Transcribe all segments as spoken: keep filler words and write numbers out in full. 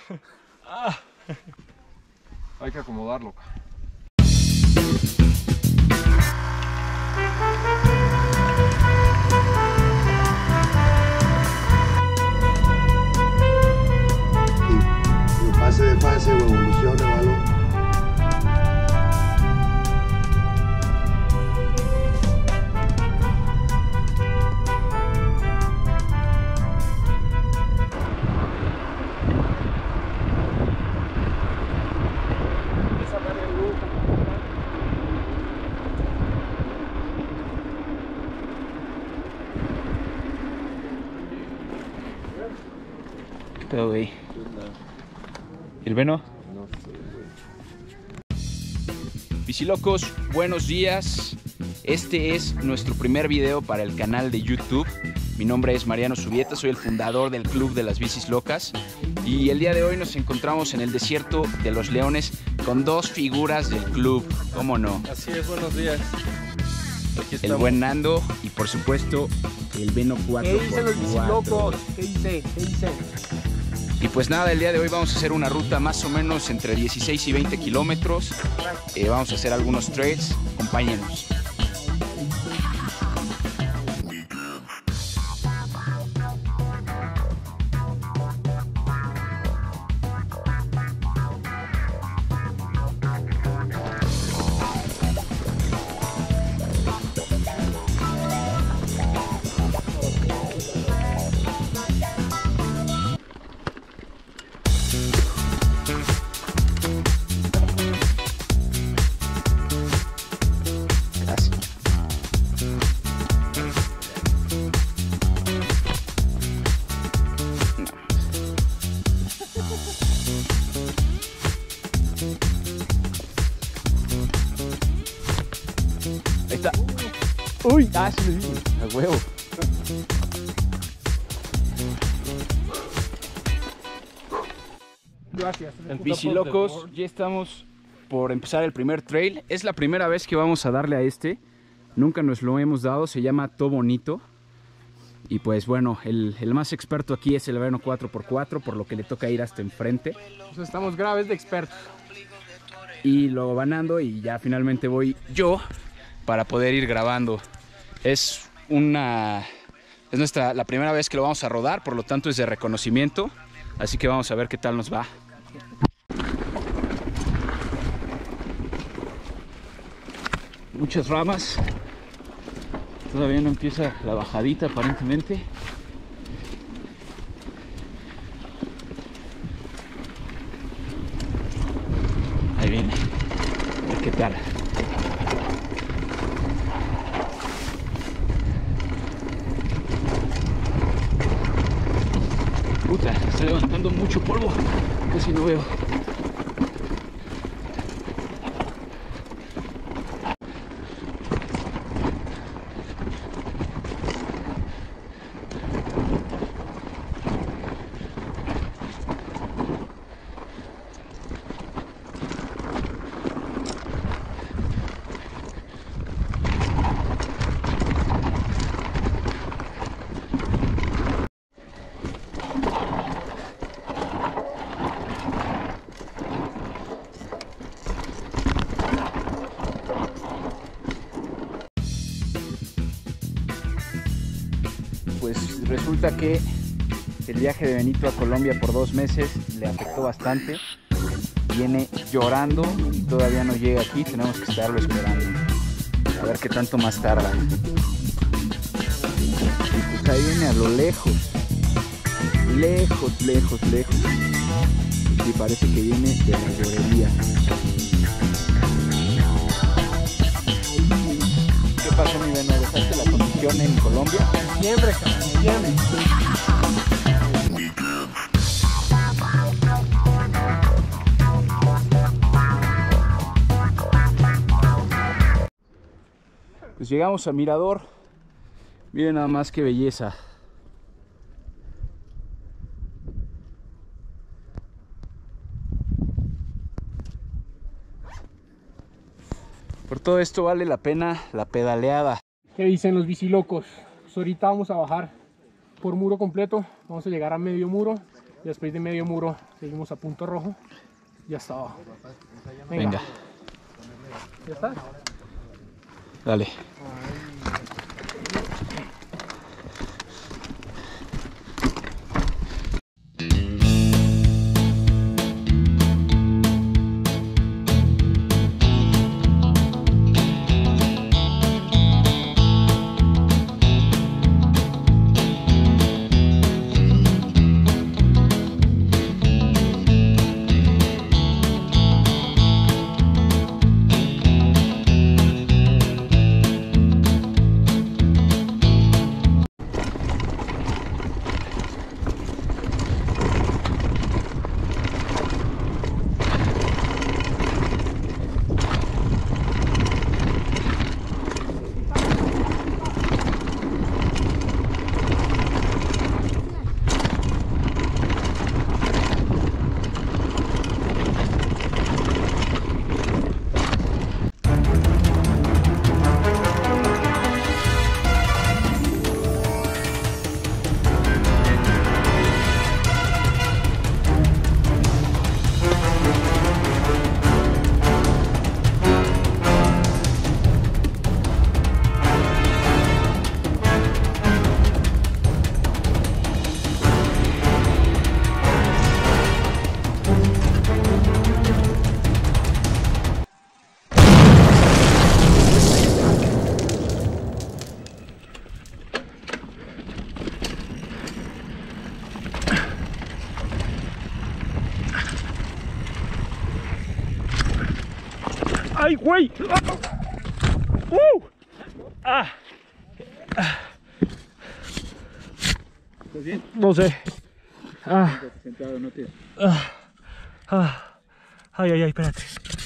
Ah. Hay que acomodarlo. Y, y pase de fase o evolucione o algo. ¿Qué pedo, güey? ¿Y el Veno? No sé, güey. Bicilocos, buenos días. Este es nuestro primer video para el canal de YouTube. Mi nombre es Mariano Zubieta, soy el fundador del Club de las Bicis Locas. Y el día de hoy nos encontramos en el desierto de los Leones con dos figuras del club, ¿cómo no? Así es, buenos días. Aquí El buen Nando y por supuesto el Veno cuatro por cuatro. ¿Qué dicen los bicilocos? ¿Qué dice? ¿Qué dicen? Y pues nada, el día de hoy vamos a hacer una ruta más o menos entre dieciséis y veinte kilómetros. Eh, vamos a hacer algunos trails, acompáñenos. Ahí está. Uy, ah, sí lo vi, a huevo. Gracias. Bicilocos, ya estamos por empezar el primer trail. Es la primera vez que vamos a darle a este. Nunca nos lo hemos dado, se llama To Bonito. Y pues bueno, el, el más experto aquí es el Veno cuatro por cuatro, por lo que le toca ir hasta enfrente. Pues estamos graves de expertos. Y luego va Nando y ya finalmente voy yo para poder ir grabando. Es una... Es nuestra, la primera vez que lo vamos a rodar, por lo tanto es de reconocimiento. Así que vamos a ver qué tal nos va. Muchas ramas. Todavía no empieza la bajadita aparentemente. Ahí viene. A ver qué tal. Puta, está levantando mucho polvo. Casi no veo. Pues resulta que el viaje de Benito a Colombia por dos meses le afectó bastante. Viene llorando y todavía no llega aquí, tenemos que estarlo esperando. A ver qué tanto más tarda. Y pues ahí viene a lo lejos. Lejos, lejos, lejos. Y parece que viene de la llorería. ¿Qué pasó, mi Veno? ¿Dejaste la condición en Colombia? Siempre, cabrón, siempre. Pues llegamos a Mirador. Miren nada más qué belleza. Por todo esto vale la pena la pedaleada. ¿Qué dicen los bicilocos? Pues ahorita vamos a bajar por muro completo. Vamos a llegar a medio muro Y después de medio muro seguimos a punto rojo. Ya está abajo. Venga. Venga. ¿Ya está? Dale. ¡Ay, güey! ¡Uh! ¡Ah! ¿Estás bien? No sé. Ah. Sentado, no te... Ah. Ah. Ay, ay, ay, espérate.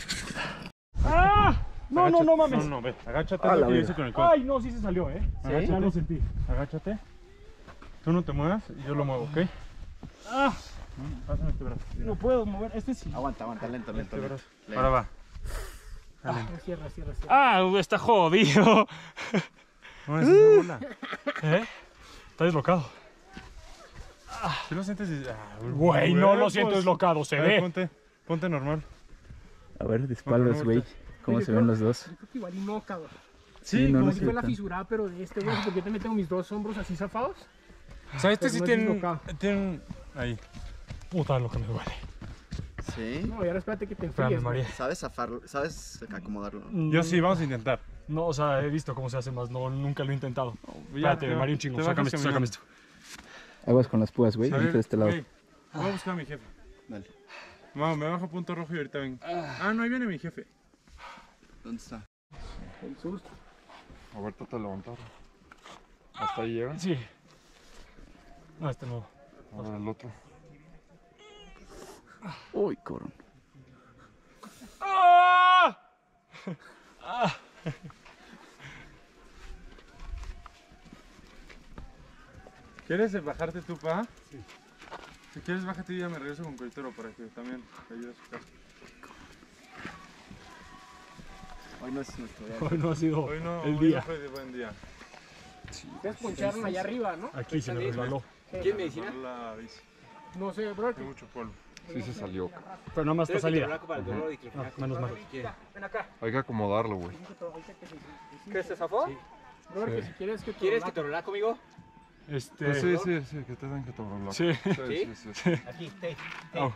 ¡Ah! No, Agáchate. no, no mames. No, no, ve, agáchate. Ah, es lo la que yo verga. hice con el codo. Ay, no, sí se salió, ¿eh? Agáchate. Ya lo sentí. Agáchate. Tú no te muevas y yo lo muevo, ¿ok? Ah, Pásame este brazo. no puedo mover. Este sí. Aguanta, aguanta, lento, lento. Este lento. brazo. Ahora va. Ah, cierra, cierra, cierra. Ah, está jodido. No, esa es una bola. ¿Eh? Está deslocado. Si lo sientes y... Ah, Güey, no lo siento deslocado, se A ver, ve. Ponte, ponte normal. A ver, de espaldas, güey. ¿Cómo Oye, se creo- ven los dos? Yo creo que igual y no, cabrón. Sí, no, Como no si se fue ve la tan- fisurada, pero de este, güey. Porque yo también tengo mis dos hombros así zafados. O sea, este Pero sí no es tiene... dislocado. tiene... Ahí. Puta, lo que me duele. Sí. No, y ahora espérate que te Espérame, enfríes. güey. María. ¿Sabes zafarlo? ¿Sabes acomodarlo? Yo sí, vamos a intentar. No, o sea, he visto cómo se hace más, no, nunca lo he intentado. Ya, Espérate, te- María, un chingo. te Sácame bajas esto, sácame esto. caminando. Aguas con las púas, güey. A ver, Vente de este lado. güey, voy a buscar a mi jefe. Dale. Vamos, me bajo punto rojo y ahorita vengo. Ah, no, ahí viene mi jefe. ¿Dónde está? El susto. A ver, trata de levantar. Hasta ahí llega. Sí. No, este no. A ver el otro. Uy, cabrón. ¡Ah! ¿Quieres bajarte tú, pa? Sí. Si quieres, bájate y ya me regreso con Coitero para que también te ayude a su casa. Hoy no es nuestro día. Hoy no ha sido Hoy no, el hoy día. no fue de buen día. Ustedes poncharon allá arriba, ¿no? Aquí se me resbaló. ¿Quieres medicina? Por la bici. No sé, bro. Hay mucho polvo. Sí se salió. Pero nada más está salida. Para el dolor y No, menos mal. Ven acá. Hay que acomodarlo, güey. ¿Qué se zafó? Bro, que si quieres que te ¿Quieres lo que te lo la conmigo? Este. Pues sí, sí, sí, que te den que te lo Sí. Sí, sí, sí. sí. Aquí, hey. Au.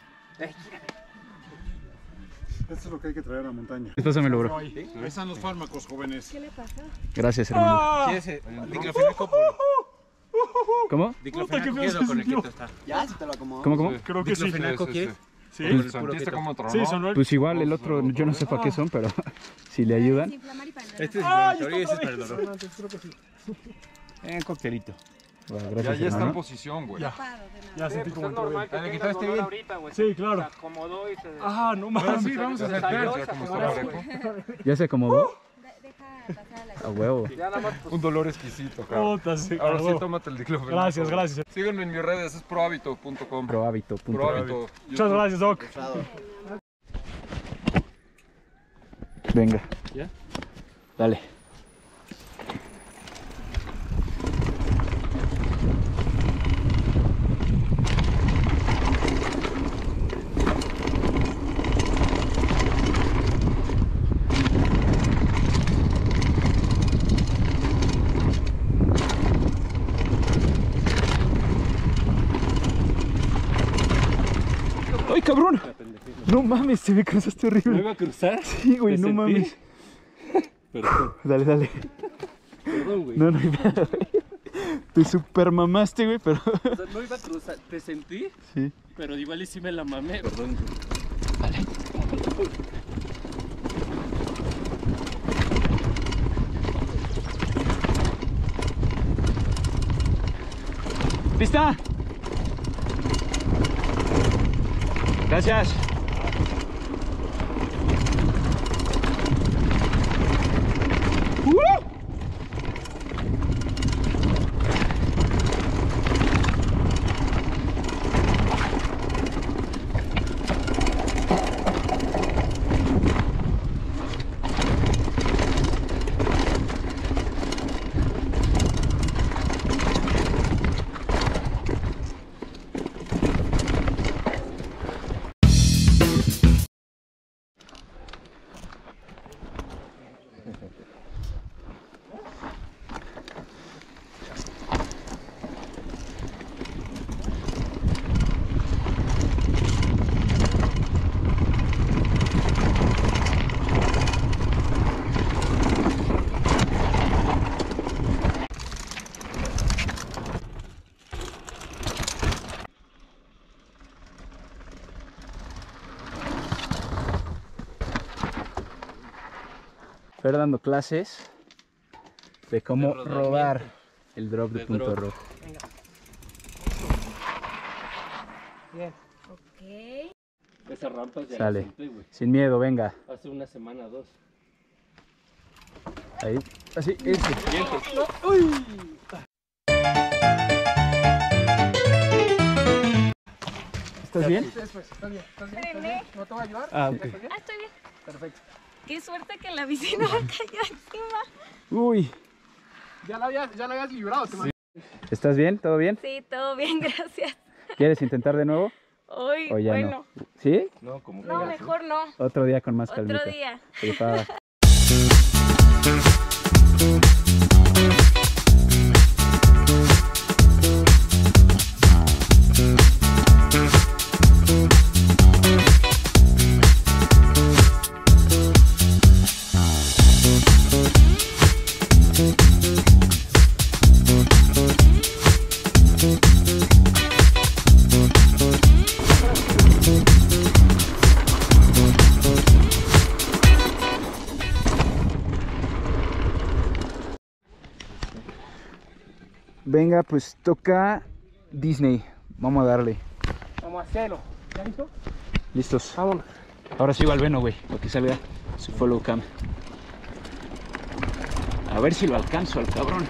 Esto es lo que hay que traer a la montaña. Pásamelo, bro. Ahí están los fármacos, jóvenes. ¿Qué le pasa? Gracias, hermano. ¡Ah! ¿Quieres eh, diclofenaco por... ¿Cómo? Puta, qué feo se sintió. está? ¿Ya? ¿Se te lo acomodo? ¿Cómo, cómo? Sí. Creo que sí. Diclofenaco, Sí, sí, ¿quieres? Sí. Pues, ¿sentiste cómo tronó? Sí, sonó el... Pues igual el otro, yo no sé para qué son, pero si le ayudan. Desinflamar y para el Este es ¡Ay, el y ese es otra para el vez! dolor. No, entonces creo que sí. Eh, un coctelito. Bueno, Ya, gracias, ya está en hermano. posición, güey. Ya. tapado de nada. Ya sentí como entró bien. que ¿le tengas quitaste dolor bien? ahorita, güey. Sí, claro. Se acomodó y se... Ah, no Ahora mames. sí, vamos a Ya, acercar. ya como está parejo. ¿Ya se acomodó? De- Deja pasar a la A huevo. Ya nada más, pues, Un dolor exquisito, cabrón. Puta, sí. Ahora a sí, huevo. tómate el diclofenaco. Gracias, gracias. Síganme en mis redes, es prohábito punto com. Prohábito. punto com. Prohábito. Muchas gracias, Doc. Venga. ¿Ya? Dale. ¡Ay, cabrón! No mames, se me cruzaste horrible. ¿Me iba a cruzar? Sí, güey, ¿Te no sentí? mames. Perdón, Dale, dale. perdón, güey. No, no hay pedo, güey. Te super mamaste, güey, pero... O sea, no iba a cruzar. ¿Te sentí? Sí. Pero igual y sí me la mamé. Perdón, güey. Vale. ¿Pista? Gracias. ¡Uh! Fer dando clases de cómo De robar el drop de, De punto drop. rojo. Bien. Ok. Esa rampa ya Sale. la senté, güey. Sin miedo, venga. Hace una semana, dos. Ahí. Así, ese. ¿Estás bien? Después, ¿estás bien? ¿Estás bien? ¿Estás Frené. bien? ¿No te voy a ayudar? Ah, ok. ¿Estás bien? Ah, estoy bien. Perfecto. Qué suerte que la bici no me cayó encima. Uy. Ya la habías, ya la habías librado. Te ¿Estás bien? ¿Todo bien? Sí, todo bien, gracias. ¿Quieres intentar de nuevo? Hoy, ¿O ya bueno. no? ¿Sí? No, como que No, ya, mejor no. Otro día con más Otro calmita. día. Preparada. Venga, pues toca Disney. Vamos a darle. Vamos a hacerlo. ¿Ya listo? Listos. Vámonos. Ahora sí va al Veno, güey, para que salga su follow cam. A ver si lo alcanzo al cabrón.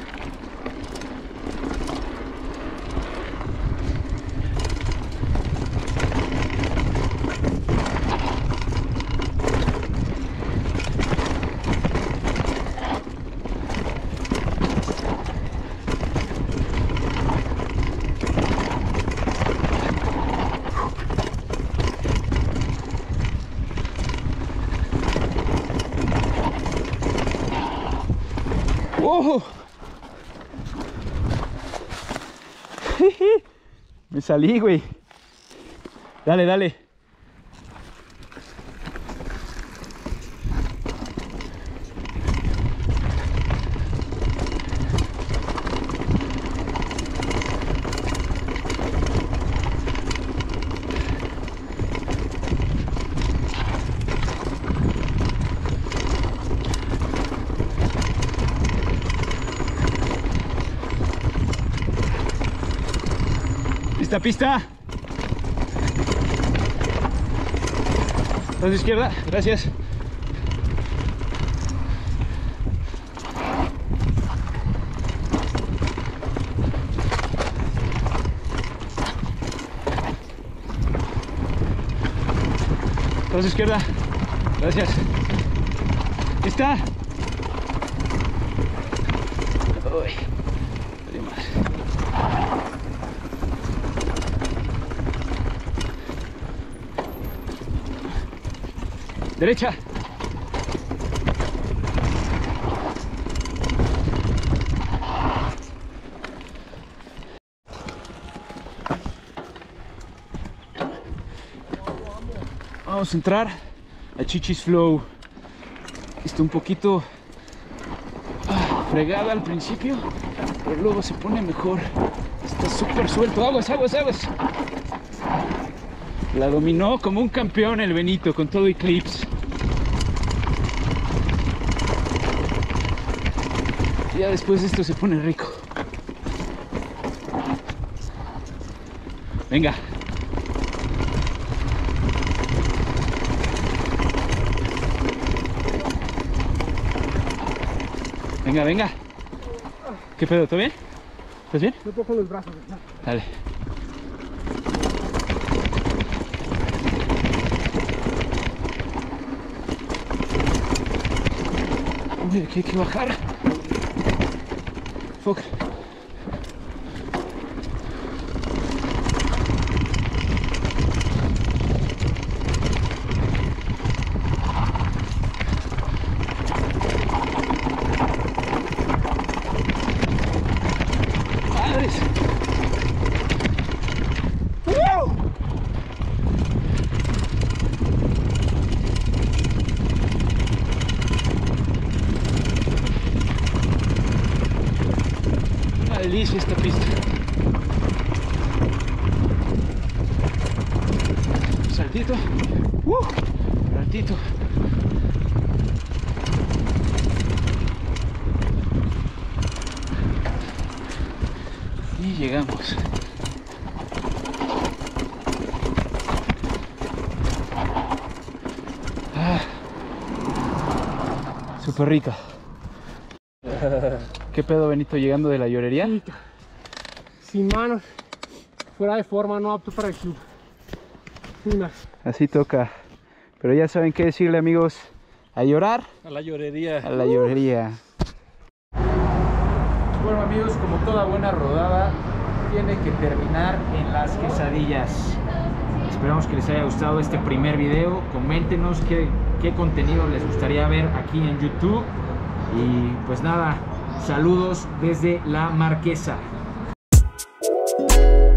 ¡Oh! Me salí, güey. Dale, dale. Pista, pista. Dos izquierda, gracias. Dos izquierda, gracias. Pista. Uy, vale más. Derecha. Vamos a entrar a Chichis Flow. Está un poquito ah, fregada al principio, pero luego se pone mejor. Está súper suelto. Aguas, aguas, aguas. La dominó como un campeón el Benito con todo Eclipse. Ya después de esto se pone rico. Venga. Venga, venga. ¿Qué pedo? ¿Todo bien? ¿Estás bien? No puedo con los brazos. ¿Verdad? Dale. Uy, aquí hay que bajar. Fuck. Madres. ¡Wow! Una delicia esta pista. Saltito. Uh, saltito. Y llegamos. Ah, súper rica. ¿Qué pedo, Benito, llegando de la llorería? Sin manos, fuera de forma, no apto para el club. Una. Así toca. Pero ya saben qué decirle, amigos. A llorar. A la llorería. A la llorería. Bueno, amigos, como toda buena rodada, tiene que terminar en las quesadillas. Esperamos que les haya gustado este primer video. Coméntenos qué, qué contenido les gustaría ver aquí en YouTube. Y pues nada, saludos desde La Marquesa.